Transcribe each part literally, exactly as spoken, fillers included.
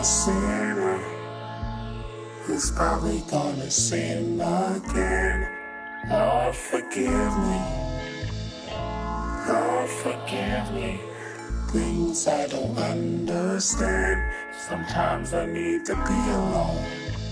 sinner who's probably gonna sin again. Lord, forgive me. Lord, forgive me. Things I don't understand. Sometimes I need to be alone.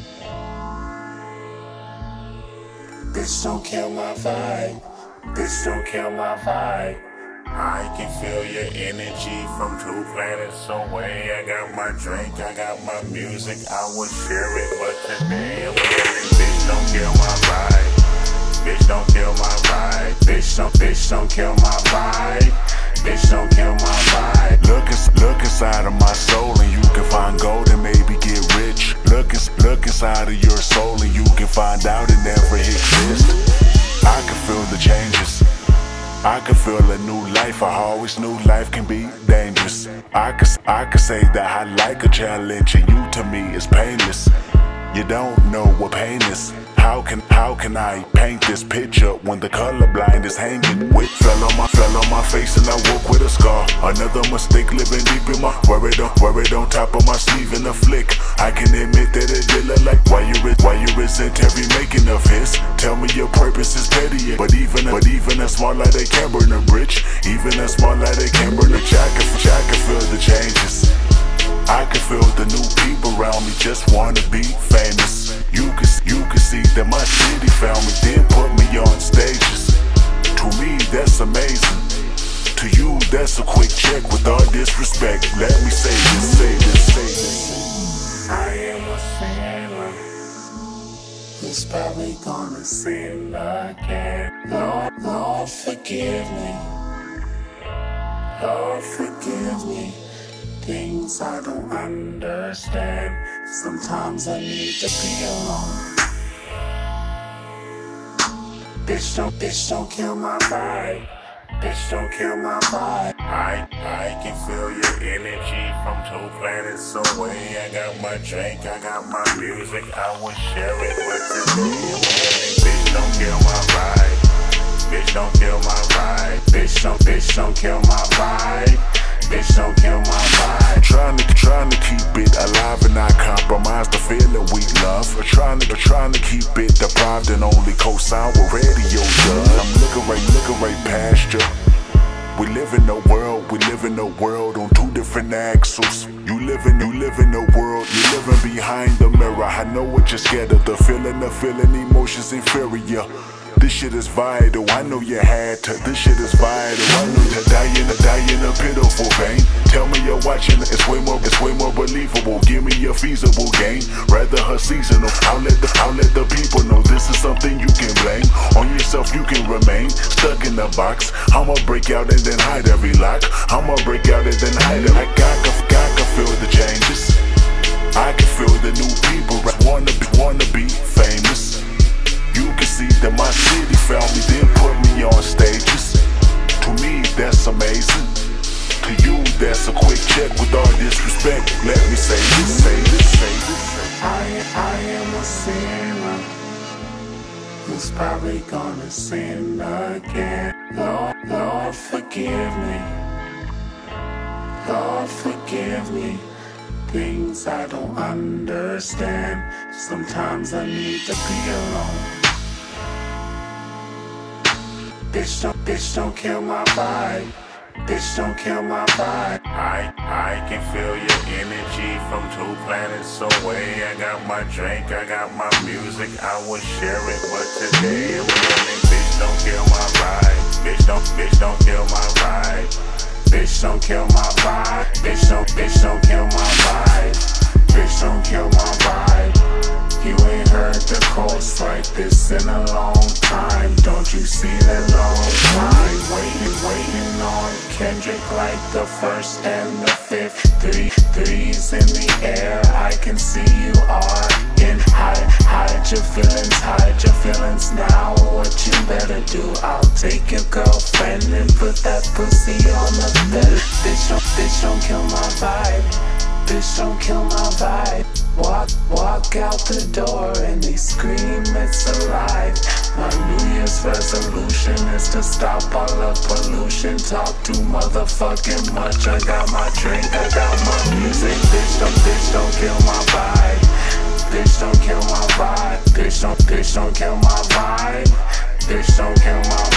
Bitch, don't kill my vibe. Bitch, don't kill my vibe. I can feel your energy from two planets away. I got my drink, I got my music, I would share it, but today I'm wearing. Bitch, don't kill my vibe. Bitch, don't kill my vibe. Bitch, don't, bitch, don't kill my vibe. Bitch, don't kill my vibe. Look, look inside of my soul and you can find gold and maybe get rich. Look, look inside of your soul and you can find out it never exists. I can feel the changes. I can feel a new life. I always knew life can be dangerous. I could, I could say that I like a challenge and you to me is painless. You don't know what pain is. How can, how can I paint this picture when the color blind is hanging? With fell on my, fell on my face and I woke with a scar. Another mistake living deep in my, wear it on, wear it on top of my sleeve in a flick. I can admit that it did look like why you, why you resent every making of his. Tell me your purpose is petty, but even, but even a small light they can burn a bridge. Even a small light they can burn a jack. I can feel the changes. I can feel the new people around me just wanna be famous. You can, you can see that my city found me, then put me on stages. To me, that's amazing. To you, that's a quick check. With all disrespect, let me say this, say this, say this. I am a sinner who's probably gonna sin again. Lord, Lord, forgive me. Lord, forgive me. Things I don't understand. Sometimes I need to be alone. Bitch, don't, bitch, don't kill my vibe. Bitch, don't kill my vibe. I, I can feel your energy from two planets away. I got my drink, I got my music, I would share it with today. Bitch, don't kill my vibe. Bitch, don't kill my vibe. Bitch, don't, bitch, don't kill my vibe. Bitch, don't kill my vibe. Trying to, trying to keep it alive and not compromise the feeling we love. Or trying to, trying to keep it deprived and only co-sign what radio does. I'm looking right, looking right past you. We live in a world, we live in a world on two different axles. You live in, you live in a world, you living behind the mirror. I know what you're scared of, the feeling, the feeling, emotions inferior. This shit is vital, I know you had to. This shit is vital, I know you're dying, to die in a pitiful pain. Tell me you're watching, it's way more, it's way more believable. Give me a feasible gain, rather her seasonal. I'll let the, I'll let the people know this is something you can blame. On yourself you can remain stuck in the box. I'ma break out and then hide every lock. I'ma break out and then hide it. I got, got, can feel the changes. I can feel the new people wanna be, wanna be famous. You can see that my city found me, then put me on stages. To me, that's amazing. To you, that's a quick check. With all disrespect, let me say this, say this, say this. I, I am a sinner who's probably gonna sin again. Lord, Lord, forgive me. Lord, forgive me. Things I don't understand. Sometimes I need to be alone. Bitch, don't, bitch, don't kill my vibe. Bitch, don't kill my vibe. I, I can feel your energy from two planets away. I got my drink, I got my music, I would share it, but today I'm winning. Bitch, don't kill my vibe. Bitch, don't, bitch, don't kill my vibe. Bitch, don't kill my vibe. Bitch, don't, bitch, don't kill my vibe. Bitch, don't kill my vibe. You ain't heard the coast like this in a long time. Don't you see that long time? Waiting, waiting on Kendrick like the first and the fifth. Three, threes in the air, I can see you are in. Hide, hide your feelings, hide your feelings now. What you better do, I'll take your girlfriend and put that pussy on the bed. Bitch, don't, bitch, don't kill my vibe. Bitch, don't kill my vibe. Walk, walk out the door and they scream it's alive. My New Year's resolution solution is to stop all the pollution. Talk too motherfucking much. I got my drink, I got my music. Bitch don't, bitch don't kill my vibe. Bitch don't kill my vibe. Bitch don't, bitch don't kill my vibe. Bitch don't kill my vibe.